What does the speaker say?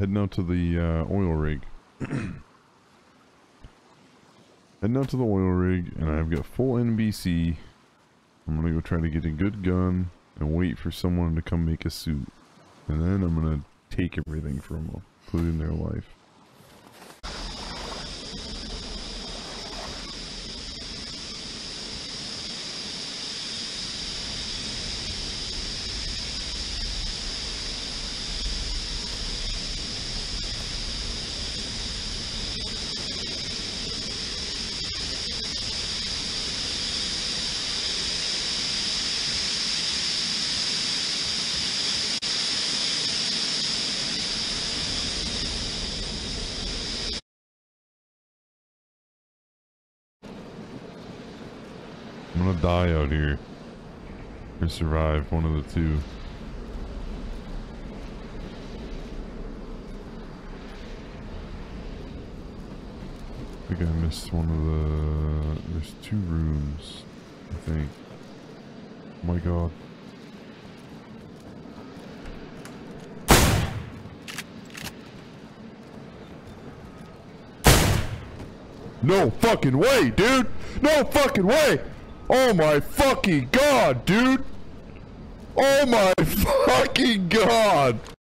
Heading out to the oil rig. Heading out to the oil rig, and I've got full NBC. I'm gonna go try to get a good gun and wait for someone to come make a suit. And then I'm gonna take everything from them, including their life. I'm gonna die out here. Or survive, one of the two. I think I missed one of the... There's 2 rooms, I think. Oh my god. No fucking way, dude! No fucking way! Oh my fucking god, dude! Oh my fucking god!